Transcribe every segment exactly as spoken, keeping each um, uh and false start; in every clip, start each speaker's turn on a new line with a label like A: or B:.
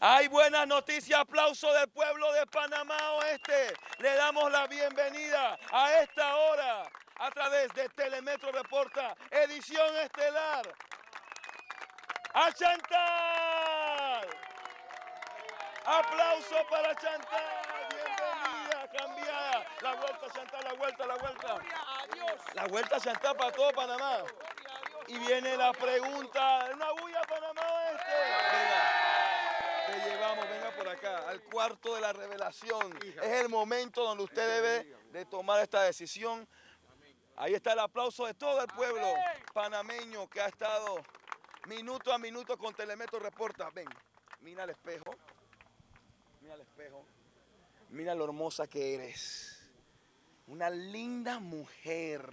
A: Hay buenas noticias, aplauso del pueblo de Panamá Oeste. Le damos la bienvenida a esta hora a través de Telemetro Reporta, edición estelar. ¡A Chantal! ¡Aplauso para Chantal! ¡Bienvenida, cambiada! La vuelta, Chantal, la vuelta, la vuelta. La vuelta, Chantal, para todo Panamá. Y viene la pregunta, una bulla Panamá Oeste. Venga, te llevamos, venga por acá, al cuarto de la revelación. Es el momento donde usted debe de tomar esta decisión. Ahí está el aplauso de todo el pueblo panameño que ha estado minuto a minuto con Telemetro Reporta. Ven, mira al espejo, mira al espejo, mira lo hermosa que eres. Una linda mujer,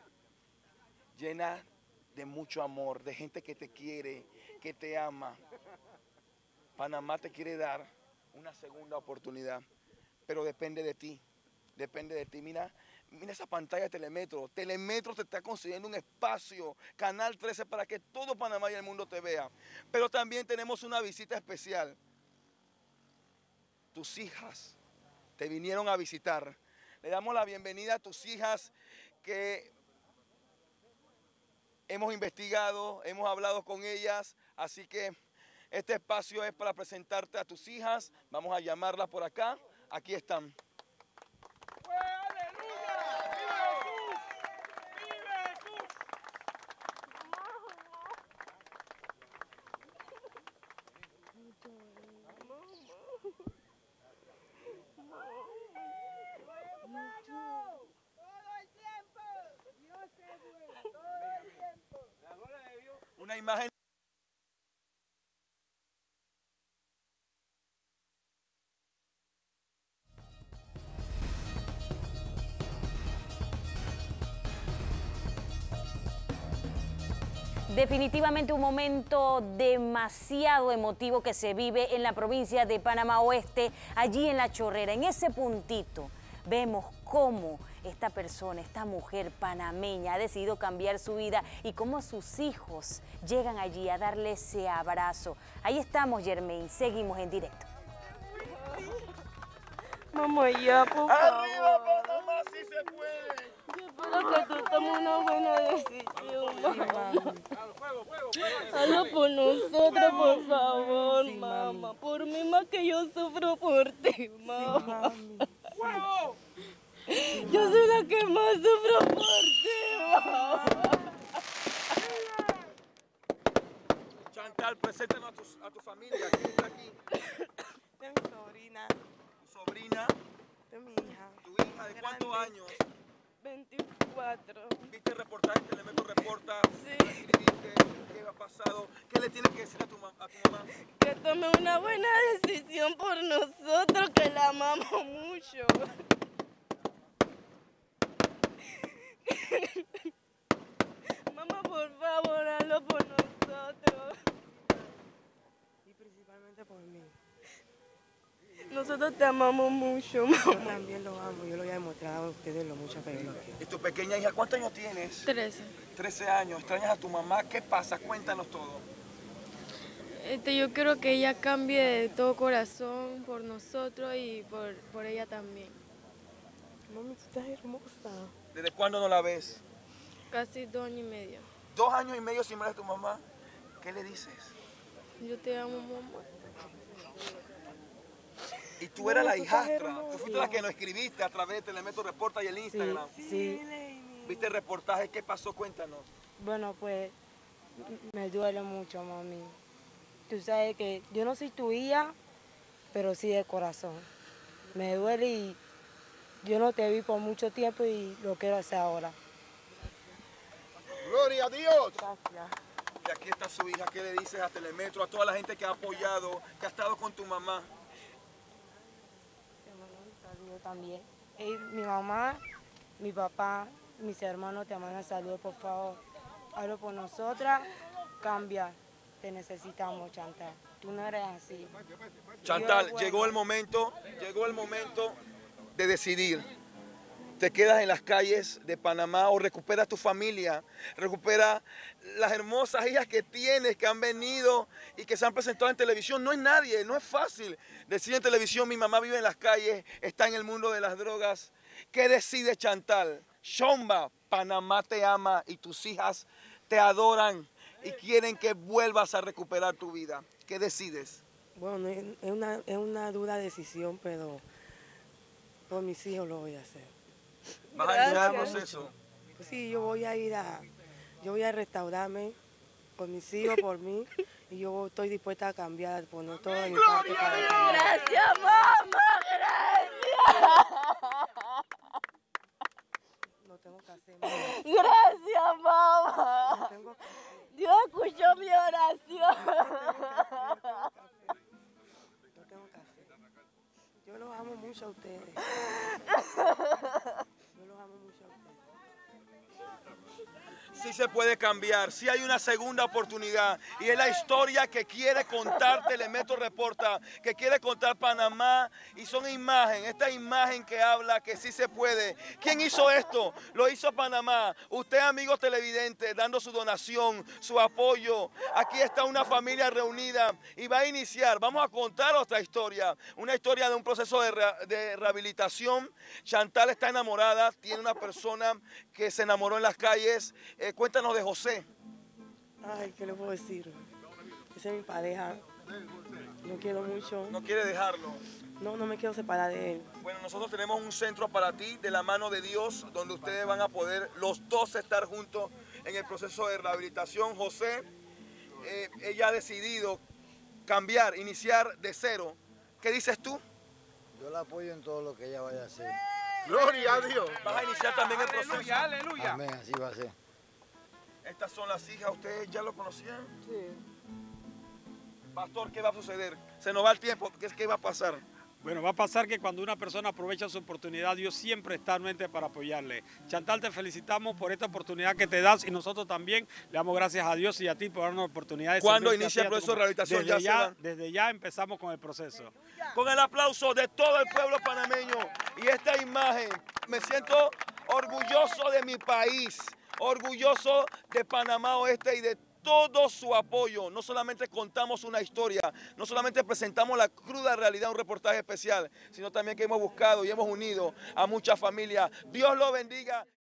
A: llena de mucho amor, de gente que te quiere, que te ama. Panamá te quiere dar una segunda oportunidad, pero depende de ti, depende de ti. Mira, mira esa pantalla de Telemetro. Telemetro te está concediendo un espacio, Canal trece, para que todo Panamá y el mundo te vea. Pero también tenemos una visita especial. Tus hijas te vinieron a visitar. Le damos la bienvenida a tus hijas que hemos investigado, hemos hablado con ellas, así que este espacio es para presentarte a tus hijas. Vamos a llamarlas por acá. Aquí están. Una imagen.
B: Definitivamente un momento demasiado emotivo que se vive en la provincia de Panamá Oeste, allí en La Chorrera. En ese puntito vemos cómo esta persona, esta mujer panameña ha decidido cambiar su vida y cómo sus hijos llegan allí a darle ese abrazo. Ahí estamos, Germain, seguimos en directo.
C: Mamá, ya, por
A: ¡Arriba,
C: favor.
A: Panamá, sí se puede!
C: Yo espero que tú tomes una buena decisión, mamá. Hazlo por nosotros, por favor,
D: Sí,
C: mamá.
D: mami.
C: Por mí más que yo sufro por ti, mamá. Yo soy la que más sufro por ti, mamá.
A: Chantal, preséntanos a tu, a tu familia. ¿Quién está aquí?
D: De mi sobrina,
A: Tu sobrina,
D: de mi hija.
A: tu hija, ¿de cuántos
D: Grande.
A: años?
C: veinticuatro.
A: ¿Viste el reportaje en Telemetro Reporta?
C: Sí.
A: ¿Lo escribiste? ¿Qué ha pasado? ¿Qué le tienes que decir a tu, ma- a tu mamá?
C: Que tome una buena decisión por nosotros, que la amamos mucho. Mamá, por favor, hazlo por nosotros.
D: Y principalmente por mí.
C: Nosotros te amamos mucho,
D: Yo
C: mamá.
D: también lo amo, yo lo voy a demostrar a ustedes lo mucho que yo lo quiero.
A: ¿Y tu pequeña hija cuántos años tienes?
C: Trece.
A: trece años. ¿Extrañas a tu mamá? ¿Qué pasa? Cuéntanos todo.
C: Este, yo quiero que ella cambie de todo corazón por nosotros y por, por ella también.
D: Mami, tú estás hermosa.
A: ¿Desde cuándo no la ves?
C: Casi dos años y medio.
A: Dos años y medio sin ver a tu mamá. ¿Qué le dices?
C: Yo te amo, mamá.
A: Y tú eras
D: No,
A: la
D: tú estás
A: hijastra.
D: hermosa.
A: Tú fuiste la que nos escribiste a través de Telemetro Reporta y el
D: Sí,
A: Instagram.
D: sí.
A: ¿Viste el reportaje? ¿Qué pasó? Cuéntanos.
D: Bueno, pues me duele mucho, mami. Tú sabes que yo no soy tu hija, pero sí de corazón. Me duele y yo no te vi por mucho tiempo y lo quiero hacer ahora.
A: ¡Gloria a Dios!
D: Gracias.
A: Y aquí está su hija. ¿Qué le dices a Telemetro? A toda la gente que ha apoyado, que ha estado con tu mamá.
D: Te mando un saludo también. Ey, mi mamá, mi papá, mis hermanos te mandan saludos, por favor. Hablo por nosotras, cambia. Te necesitamos, Chantal. Tú no eres así.
A: Chantal,
D: Dios es bueno.
A: llegó el momento, llegó el momento de decidir. te quedas en las calles de Panamá o recuperas tu familia, recuperas las hermosas hijas que tienes, que han venido y que se han presentado en televisión. No es nadie, no es fácil decir en televisión, mi mamá vive en las calles, está en el mundo de las drogas. ¿Qué decide Chantal? Shomba, Panamá te ama y tus hijas te adoran y quieren que vuelvas a recuperar tu vida. ¿Qué decides?
D: Bueno, es es una, es una dura decisión, pero por mis hijos lo voy a hacer.
A: ¿Vas a iniciar el proceso?
D: Pues sí, yo voy a ir a, yo voy a restaurarme por mis hijos, por mí, y yo estoy dispuesta a cambiar, poner todo de mi parte para cambiar.
C: Gracias, mamá, gracias.
D: Lo tengo que hacer, mamá.
C: Gracias, mamá.
D: Lo tengo que hacer.
C: Dios escuchó mi oración.
D: Lo tengo que hacer. Yo los amo mucho a ustedes. Yo los amo mucho a ustedes.
A: Sí se puede cambiar, sí hay una segunda oportunidad y es la historia que quiere contar Telemetro Reporta, que quiere contar Panamá y son imágenes, esta imagen que habla que sí se puede. ¿Quién hizo esto? Lo hizo Panamá. Usted, amigos televidentes, dando su donación, su apoyo. Aquí está una familia reunida y va a iniciar, vamos a contar otra historia, una historia de un proceso de, re de rehabilitación. Chantal está enamorada, tiene una persona que se enamoró en las calles. Eh, cuéntanos de José.
D: Ay, ¿qué le puedo decir? Esa es mi pareja. Lo quiero mucho.
A: No quiere dejarlo.
D: No, no me quiero separar de él.
A: Bueno, nosotros tenemos un centro para ti de la mano de Dios, donde ustedes van a poder los dos estar juntos en el proceso de rehabilitación. José, eh, ella ha decidido cambiar, iniciar de cero. ¿Qué dices tú?
E: Yo la apoyo en todo lo que ella vaya a hacer.
A: Gloria a Dios. Vas a iniciar también el proceso.
F: Aleluya.
E: Amén, así va a ser.
A: Estas son las hijas, ¿ustedes ya lo conocían?
D: Sí.
A: Pastor, ¿qué va a suceder? Se nos va el tiempo, ¿qué, qué va a pasar?
F: Bueno, va a pasar que cuando una persona aprovecha su oportunidad, Dios siempre está anuente para apoyarle. Chantal, te felicitamos por esta oportunidad que te das y nosotros también le damos gracias a Dios y a ti por darnos la oportunidad de
A: ¿Cuándo
F: servirte
A: inicia
F: a ti,
A: el
F: a tu
A: proceso de
F: mamá.
A: rehabilitación?
F: Desde
A: Ya se
F: ya,
A: va.
F: desde ya empezamos con el proceso.
A: Con el aplauso de todo el pueblo panameño y esta imagen, me siento orgulloso de mi país, orgulloso de Panamá Oeste y de todo su apoyo. No solamente contamos una historia, no solamente presentamos la cruda realidad, un reportaje especial, sino también que hemos buscado y hemos unido a muchas familias. Dios lo bendiga.